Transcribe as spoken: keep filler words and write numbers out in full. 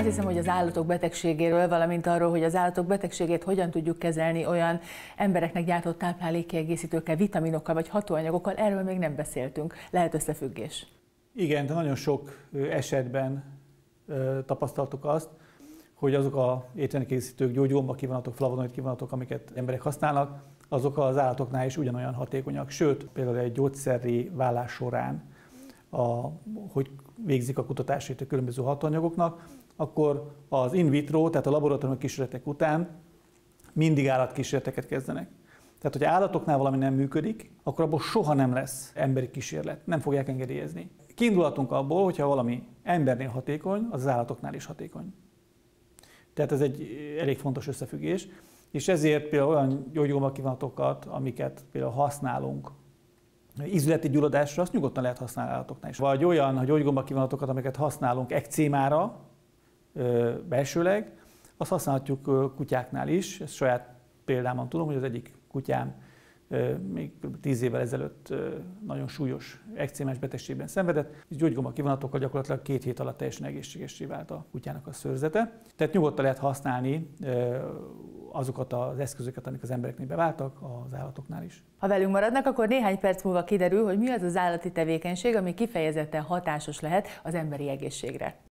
Azt hiszem, hogy az állatok betegségéről, valamint arról, hogy az állatok betegségét hogyan tudjuk kezelni olyan embereknek gyártott táplálékkiegészítőkkel, vitaminokkal vagy hatóanyagokkal, erről még nem beszéltünk. Lehet összefüggés? Igen, de nagyon sok esetben tapasztaltuk azt, hogy azok a étrendszer készítők, gyógymód kivonatok, flavonoid kivonatok, amiket emberek használnak, azok az állatoknál is ugyanolyan hatékonyak. Sőt, például egy gyógyszerré válás során, a, hogy végzik a kutatásait a különböző hatóanyagoknak, akkor az in vitro, tehát a laboratóriumi kísérletek után mindig állatkísérleteket kezdenek. Tehát, hogy állatoknál valami nem működik, akkor abból soha nem lesz emberi kísérlet, nem fogják engedélyezni. Kiindulhatunk abból, hogyha valami embernél hatékony, az az állatoknál is hatékony. Tehát ez egy elég fontos összefüggés, és ezért például olyan gyógymódkivonatokat, amiket például használunk ízületi gyulladásra, azt nyugodtan lehet használni állatoknál is. Vagy olyan gyógymódkivonatokat, amiket használunk ekcémára belsőleg, azt használhatjuk kutyáknál is. Ezt saját példámon tudom, hogy az egyik kutyám még tíz évvel ezelőtt nagyon súlyos ekcémás betegségben szenvedett, és gyógygomba-kivonatokkal gyakorlatilag két hét alatt teljesen egészségessé vált a kutyának a szőrzete. Tehát nyugodtan lehet használni azokat az eszközöket, amik az embereknél beváltak, az állatoknál is. Ha velünk maradnak, akkor néhány perc múlva kiderül, hogy mi az az állati tevékenység, ami kifejezetten hatásos lehet az emberi egészségre.